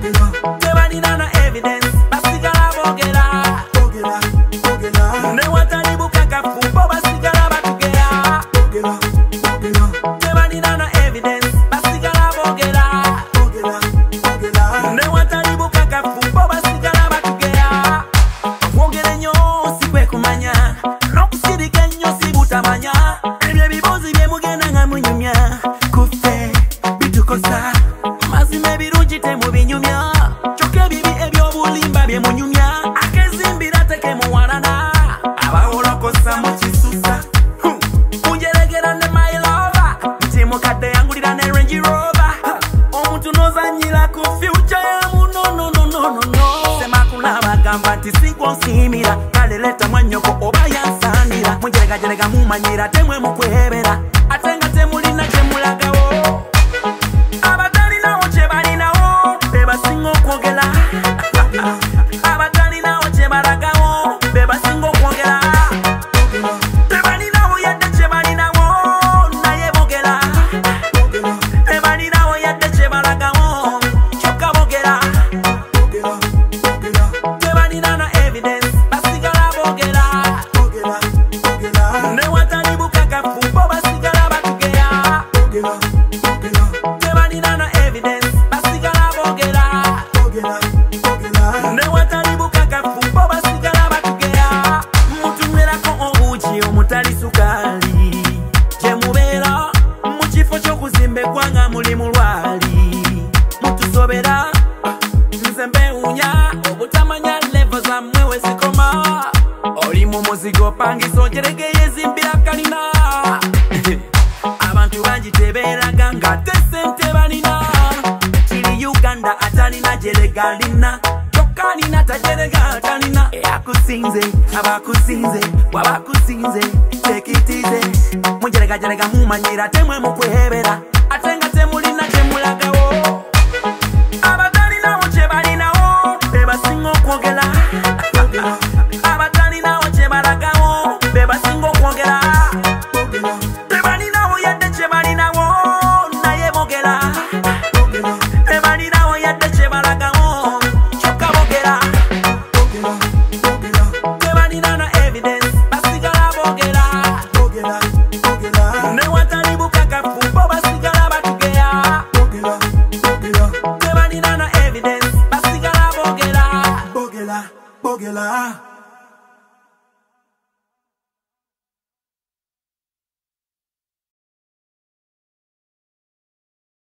tebalina na evidence basigala bogera ne watali bukakafu bo basigala batugera tebalina na evidence basigala bogera ne watali bukakafu bo basigala batugera wongere nnyo si kwe kumanya n'okusirika ennyo si butamanya ebyo ebibuuzi bye mugenda nga munyumya kuffe bitukosa mazima ebirungi temubinyumya kyokka ebibi ebyobulimba bye munyumya akezimbira tekemuwalana abawolokosa mu kisusa munjeregera ne my lover nti mukadde yangulira ne Range Rover omuntu n'ozanyira ku future yamu no semakula bagamba nti sikwonsiimira kale leta mwanyoko oba yansandira munjeregajerega mumanyira temwe mukwebera ate nga temulina kyemulagawo abatalinawo kye balinawo be basinga okwogera abatalinawo kye balagawo be basinga okwogera tebalinawo yadde kye balinawo naye bogera tebalinawo yadde kye balagawo kyokka bogera tebalina na evidence basigala bogera ne watali bukakafu bo basigala batugera tebalina na evidence basigala bogera ne watali bukakafu bo basigala batugera mutunywerako obuugi omutali sukaali gye mubeera mu kifo ky'okuzimba eggwanga muli mulwali mutusobera nze mbewunya obutamanya levo zammwe we zikoma oli mu muzigo pangisa ojeregeye zimbira kalina abantu bangi tebeeraga ng'ate ssente balina kiri Uganda atalina jeregalina kyokka alina tajerega atalina eyakusinze abakusinze wabakusinze tekitize mujeregajerega mumanyira temwe mukwebera ate nga temulina kyemulagawo abatalinawo kye balinawo be basinga okwogera abatalinawo kye balagawo be basinga okwogera tebalinawo yadde kye balinawo naye bogera tebalinawo yadde kye balagawo kyokka bogera tebalina na evidence basigala bogera ne watali bukakafu bo basigala batugera tebalina na evidence basigala bogera